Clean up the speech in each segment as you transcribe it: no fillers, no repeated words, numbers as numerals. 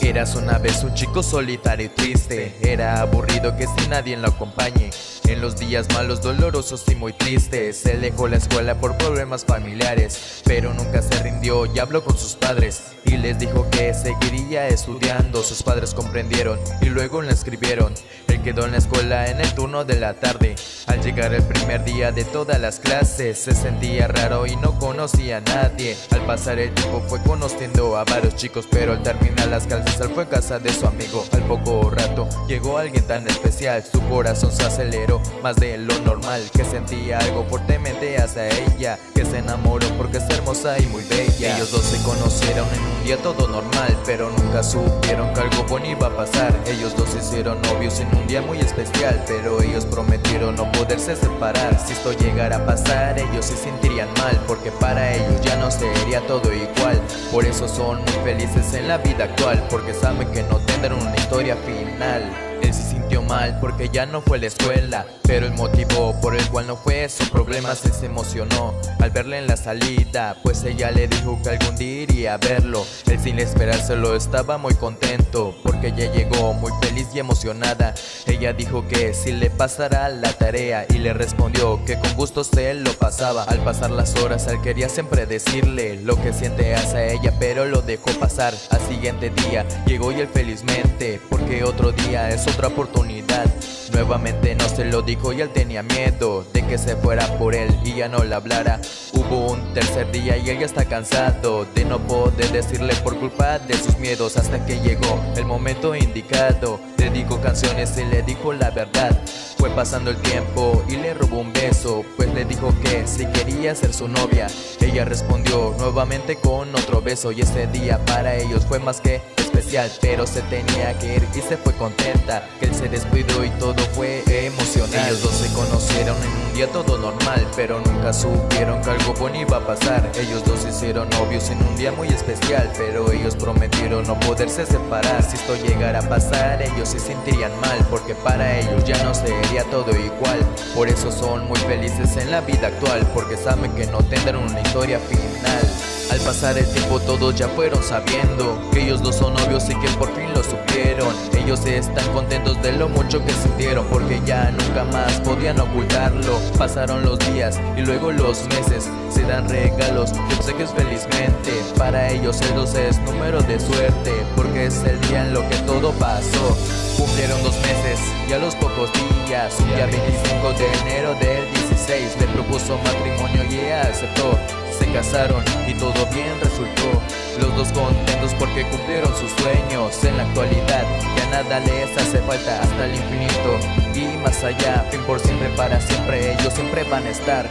Eras una vez un chico solitario y triste. Era aburrido que sin nadie lo acompañe. En los días malos, dolorosos y muy tristes, se dejó la escuela por problemas familiares, pero nunca se rindió y habló con sus padres y les dijo que seguiría estudiando. Sus padres comprendieron y luego le escribieron. Él quedó en la escuela en el turno de la tarde. Al llegar el primer día de todas las clases, se sentía raro y no conocía a nadie. Al pasar el tiempo fue conociendo a varios chicos, pero al terminar las clases él fue a casa de su amigo. Al poco rato llegó alguien tan especial, su corazón se aceleró más de lo normal, que sentía algo fuertemente hacia ella, que se enamoró porque es hermosa y muy bella. Ellos dos se conocieron en un día todo normal, pero nunca supieron que algo bueno iba a pasar. Ellos dos se hicieron novios en un día muy especial, pero ellos prometieron no poderse separar. Si esto llegara a pasar, ellos se sentirían mal, porque para ellos ya no sería todo igual. Por eso son muy felices en la vida actual, porque saben que no tendrán una historia final. Él se sintió mal porque ya no fue a la escuela, pero el motivo por el cual no fue su problema. Se emocionó al verla en la salida, pues ella le dijo que algún día iría a verlo. Él sin esperárselo estaba muy contento, porque ella llegó muy feliz y emocionada. Ella dijo que si le pasara la tarea y le respondió que con gusto se lo pasaba. Al pasar las horas él quería siempre decirle lo que siente hacia ella, pero lo dejó pasar. Al siguiente día llegó y él felizmente, porque otro día es otra oportunidad. Nuevamente no se lo dijo y él tenía miedo de que se fuera por él y ya no le hablara. Hubo un tercer día y él ya está cansado de no poder decirle por culpa de sus miedos, hasta que llegó el momento indicado. Le dijo canciones y le dijo la verdad. Fue pasando el tiempo y le robó un beso, pues le dijo que si quería ser su novia. Ella respondió nuevamente con otro beso, y ese día para ellos fue más que especial, pero se tenía que ir y se fue contenta, que él se despidió y todo fue emocional. Ellos dos se conocieron en un día todo normal, pero nunca supieron que algo bueno iba a pasar. Ellos dos se hicieron novios en un día muy especial, pero ellos prometieron no poderse separar. Si esto llegara a pasar, ellos se sentirían mal, porque para ellos ya no sería todo igual. Por eso son muy felices en la vida actual, porque saben que no tendrán una historia final. Al pasar el tiempo todos ya fueron sabiendo que ellos dos son novios y que por fin lo supieron. Ellos están contentos de lo mucho que sintieron, porque ya nunca más podían ocultarlo. Pasaron los días y luego los meses, se dan regalos y obsequios felizmente. Para ellos el 12 es número de suerte, porque es el día en lo que todo pasó. Cumplieron 2 meses y a los pocos días, un día 25 de enero del 16, le propuso matrimonio y ella aceptó. Se casaron y todo bien resultó, los dos contentos porque cumplieron sus sueños. En la actualidad ya nada les hace falta, hasta el infinito y más allá. Fin por siempre, para siempre, ellos siempre van a estar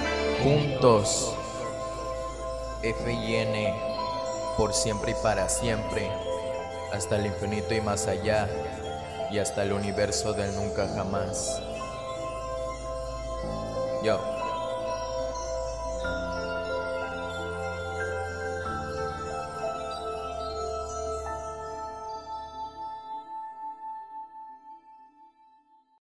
juntos. F&N, por siempre y para siempre, hasta el infinito y más allá, y hasta el universo del nunca jamás. Yo.